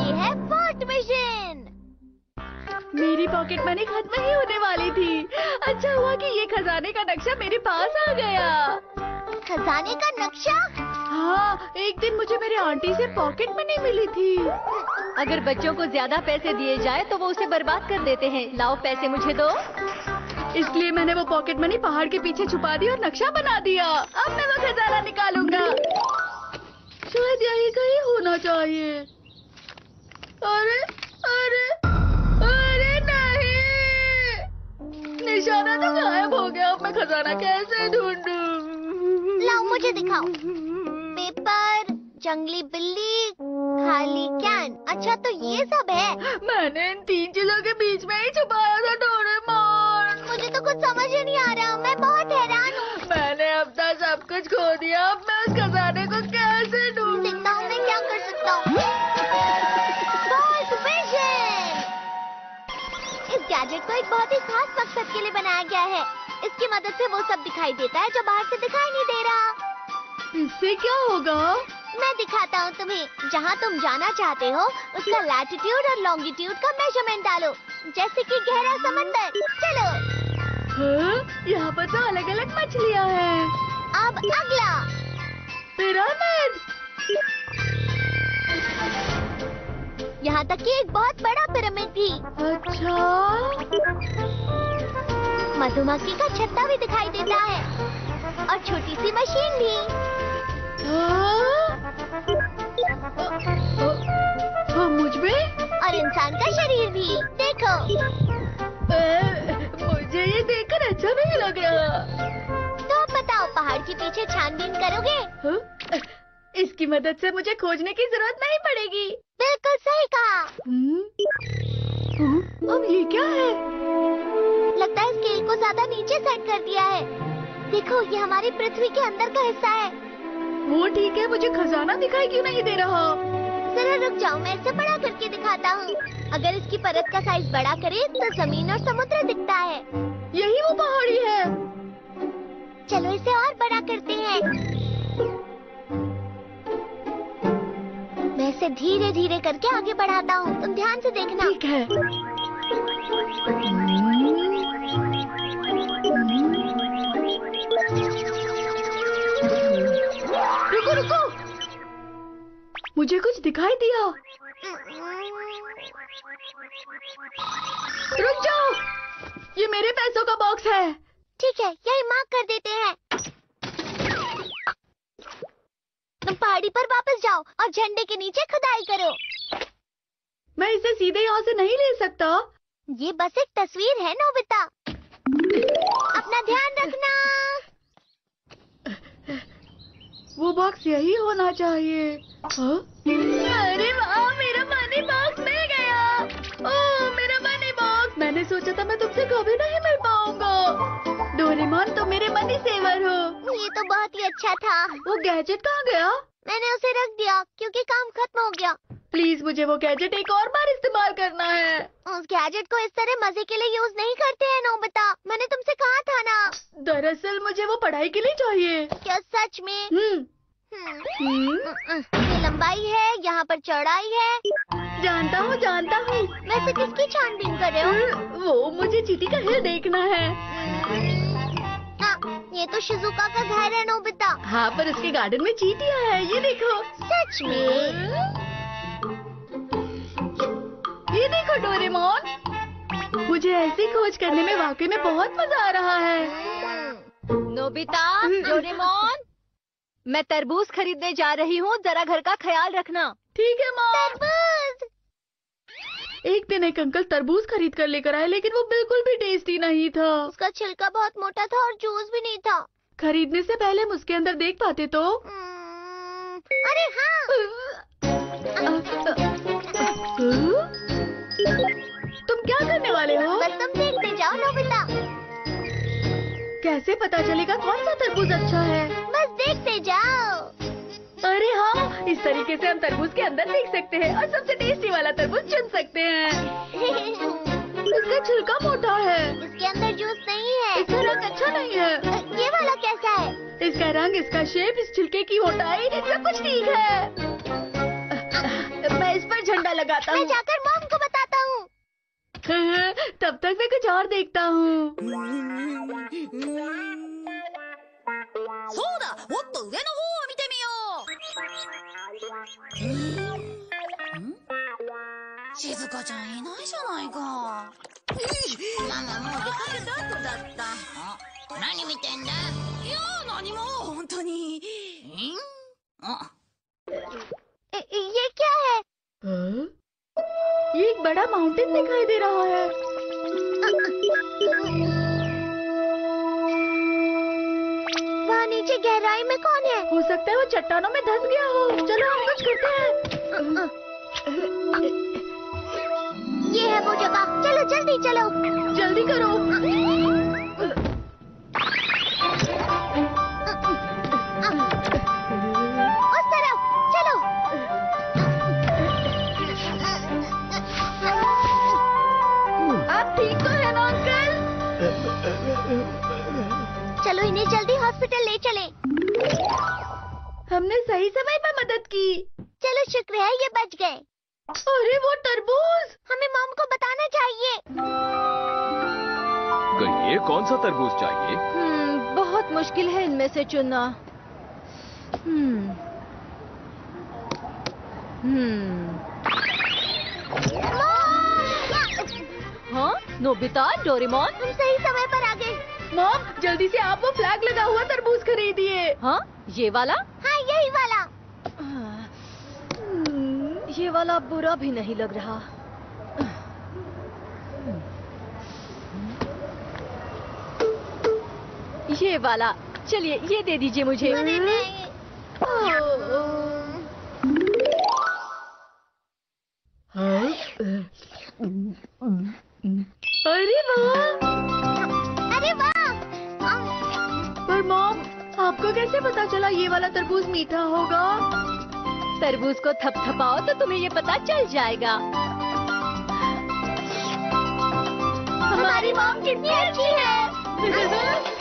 ये है what mission. मेरी पॉकेट मनी खत्म ही होने वाली थी। अच्छा हुआ कि ये खजाने का नक्शा मेरे पास आ गया। खजाने का नक्शा? हाँ, एक दिन मुझे मेरे आंटी से पॉकेट मनी मिली थी। अगर बच्चों को ज्यादा पैसे दिए जाए तो वो उसे बर्बाद कर देते हैं। लाओ पैसे मुझे दो। इसलिए मैंने वो पॉकेट मनी पहाड़ के पीछे छुपा दी और नक्शा बना दिया। अब मैं वो खजाना निकालूंगा। शायद यही कहीं होना चाहिए। अरे अरे अरे नहीं, निशाना तो गायब हो गया। अब मैं खजाना कैसे ढूंढूं? लाओ मुझे दिखाओ। पेपर, जंगली बिल्ली, खाली कैन। अच्छा तो ये सब है। मैंने इन 3 चीजों के बीच में ही छुपाया था डोरेमोन। मुझे तो कुछ समझ ही नहीं आ रहा। मैं बहुत हैरान हूँ। मैंने अब तक सब कुछ खो दिया। अब मैं उस खजाने को कैसे ढूंढूं? देखता हूँ मैं क्या कर सकता हूँ। What mission. इस गैजेट को एक बहुत ही खास मकसद के लिए बनाया गया है। इसकी मदद से वो सब दिखाई देता है जो बाहर से दिखाई नहीं दे रहा। इससे क्या होगा? मैं दिखाता हूँ तुम्हें। जहाँ तुम जाना चाहते हो उसका लैटिट्यूड और लॉन्गिट्यूड का मेजरमेंट डालो, जैसे कि गहरा समंदर। चलो। हाँ? यहाँ पर तो अलग अलग मछलियाँ हैं। अब अगला पिरामिड। यहाँ तक कि एक बहुत बड़ा पिरामिड भी। अच्छा, मधुमक्खी का छत्ता भी दिखाई देता है और छोटी सी मशीन भी। हाँ, मुझ में और इंसान का शरीर भी। देखो। मुझे ये देखकर अच्छा नहीं लग रहा। तो अब बताओ, पहाड़ के पीछे छानबीन करोगे? हाँ? इसकी मदद से मुझे खोजने की जरूरत नहीं पड़ेगी। बिल्कुल सही कहा। अब ये क्या है? लगता है स्केल को ज्यादा नीचे सेट कर दिया है। देखो, ये हमारी पृथ्वी के अंदर का हिस्सा है। वो ठीक है, मुझे खजाना दिखाई क्यों नहीं दे रहा? जरा रुक जाओ, मैं इसे बड़ा करके दिखाता हूँ। अगर इसकी परत का साइज बड़ा करे तो जमीन और समुद्र दिखता है। यही वो पहाड़ी है। चलो इसे और बड़ा करते हैं। मैं इसे धीरे धीरे करके आगे बढ़ाता हूँ। तुम ध्यान से देखना। ठीक है। रुको रुको, मुझे कुछ दिखाई दिया। रुक जाओ, ये मेरे पैसों का बॉक्स है। ठीक है, यही मार्क कर देते हैं। तुम पहाड़ी पर वापस जाओ और झंडे के नीचे खुदाई करो। मैं इसे सीधे यहाँ से नहीं ले सकता। ये बस एक तस्वीर है नोबिता। अपना ध्यान रखना। वो बॉक्स यही होना चाहिए। हाँ? अरे वाह, मेरा मनी बॉक्स मिल गया। ओह, मेरा मनी बॉक्स। मैंने सोचा था मैं तुमसे कभी नहीं मिल पाऊंगा। डोरेमोन, तो मेरे मनी सेवर हो। ये तो बहुत ही अच्छा था। वो गैजेट कहाँ गया? मैंने उसे रख दिया क्योंकि काम खत्म हो गया। प्लीज, मुझे वो गैजेट एक और बार इस्तेमाल करना है। उस गैजेट को इस तरह मजे के लिए यूज नहीं करते हैं नोबिता। मैंने तुमसे कहा था ना। दरअसल मुझे वो पढ़ाई के लिए चाहिए। क्या सच में? हम्म। ये लंबाई है, यहाँ पर चौड़ाई है। जानता हूँ जानता हूँ। वैसे किसकी छानबीन कर रहे हो? वो मुझे चींटी का हिल देखना है। ये तो शिजुका का घर है नोबिता। हाँ, पर उसके गार्डन में चींटियाँ हैं। ये देखो। सच में? ये देखो डोरेमोन, मुझे ऐसी खोज करने में वाकई में बहुत मजा आ रहा है। नोबिता, डोरेमोन, मैं तरबूज खरीदने जा रही हूँ। जरा घर का ख्याल रखना। ठीक है माँ। तरबूज। एक दिन एक अंकल तरबूज खरीद कर लेकर आए, लेकिन वो बिल्कुल भी टेस्टी नहीं था। उसका छिलका बहुत मोटा था और जूस भी नहीं था। खरीदने से पहले हम उसके अंदर देख पाते तो। अरे हाँ। तुम क्या करने वाले हो? बस तुम देखते जाओ नोबिता। कैसे पता चलेगा कौन सा तरबूज अच्छा है? बस देखते जाओ। अरे हाँ, इस तरीके से हम तरबूज के अंदर देख सकते हैं और सबसे टेस्टी वाला तरबूज चुन सकते हैं। इसका छिलका मोटा है। इसके अंदर जूस नहीं है। इसका रंग अच्छा नहीं है। ये वाला कैसा है? इसका रंग, इसका शेप, इस छिलके की मोटाई, सब कुछ ठीक है। मैं इस पर झंडा लगाता मैं हूँ। जाकर मॉम को बताता हूँ। तब तक मैं कुछ और देखता हूँ। そうだ、もっと上の方を見てみよう。静香ちゃんいないじゃないか。ママもう出かけた後だった。何見てんだ？いや、何も、本当に。 ये क्या है? हाँ? ये एक बड़ा माउंटेन दिखाई दे रहा है। वहाँ नीचे गहराई में कौन है? हो सकता है वो चट्टानों में धंस गया हो। चलो हम कुछ करते हैं। ये है वो जगह। चलो जल्दी चलो। जल्दी करो। उस तरफ चलो। आप ठीक तो है ना अंकल? चलो इन्हें जल्दी हॉस्पिटल ले चलें। हमने सही समय पर मदद की। चलो शुक्र है ये बच गए। अरे वो तरबूज! हमें मॉम को बताना चाहिए। कहिए कौन सा तरबूज चाहिए? बहुत मुश्किल है इनमें से चुनना। हाँ, नोबिता, डोरेमोन, हम सही समय पर आ गए। मॉम, जल्दी से आप वो फ्लैग लगा हुआ तरबूज खरीदिए। हाँ, ये वाला? हाँ यही वाला। ये वाला बुरा भी नहीं लग रहा। ये वाला, चलिए ये दे दीजिए मुझे। अरे नहीं। अरे वाह! अरे वाह! पर मॉम, आपको कैसे पता चला ये वाला तरबूज मीठा होगा? तरबूज को थपथपाओ तो तुम्हें ये पता चल जाएगा। हमारी मॉम कितनी अच्छी है।